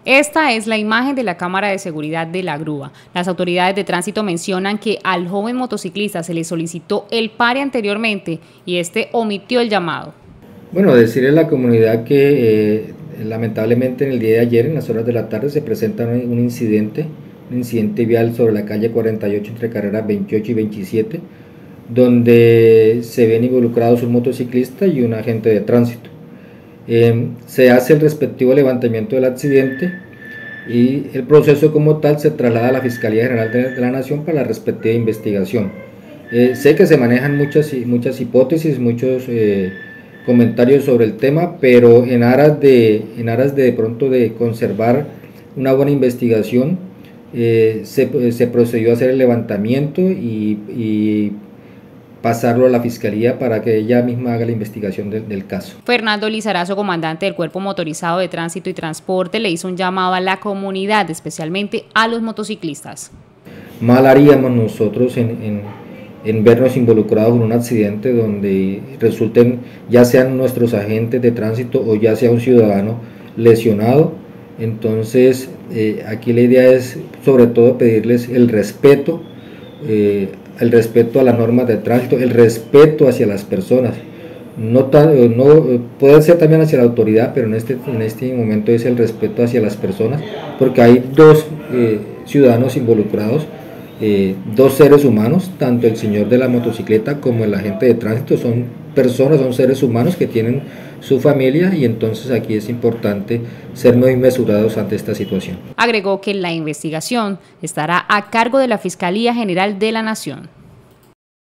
Esta es la imagen de la cámara de seguridad de la grúa. Las autoridades de tránsito mencionan que al joven motociclista se le solicitó el pare anteriormente y este omitió el llamado. Bueno, decirle a la comunidad que lamentablemente en el día de ayer, en las horas de la tarde, se presenta un incidente vial sobre la calle 48 entre carreras 28 y 27, donde se ven involucrados un motociclista y un agente de tránsito. Se hace el respectivo levantamiento del accidente y el proceso como tal se traslada a la Fiscalía General de la Nación para la respectiva investigación. Sé que se manejan muchas hipótesis, muchos comentarios sobre el tema, pero en aras de pronto de conservar una buena investigación, se procedió a hacer el levantamiento y pasarlo a la Fiscalía para que ella misma haga la investigación del caso. Fernando Lizarazo, comandante del Cuerpo Motorizado de Tránsito y Transporte, le hizo un llamado a la comunidad, especialmente a los motociclistas. Mal haríamos nosotros en vernos involucrados en un accidente donde resulten, ya sean nuestros agentes de tránsito o ya sea un ciudadano lesionado. Entonces aquí la idea es sobre todo pedirles el respeto a las normas de tránsito, el respeto hacia las personas, no puede ser también hacia la autoridad, pero en este momento es el respeto hacia las personas, porque hay dos ciudadanos involucrados, dos seres humanos, tanto el señor de la motocicleta como el agente de tránsito son personas, son seres humanos que tienen su familia y entonces aquí es importante ser muy mesurados ante esta situación. Agregó que la investigación estará a cargo de la Fiscalía General de la Nación.